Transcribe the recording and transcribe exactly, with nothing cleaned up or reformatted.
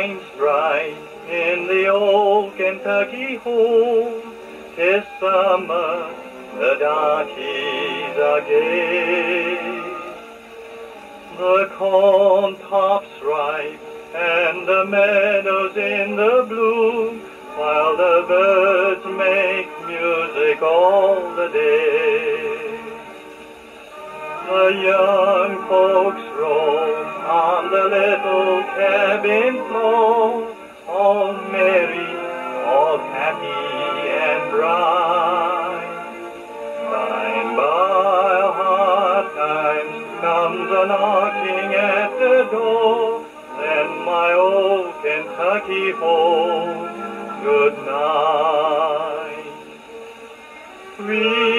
shines bright in the old Kentucky home. 'Tis summer, the darkies are gay. The corn tops ripe and the meadows in the bloom, while the birds make music all the day. The young folks roam on the little cabin floor, all merry, all happy and bright. By and by hard times comes a knocking at the door, then my old Kentucky home, good night. We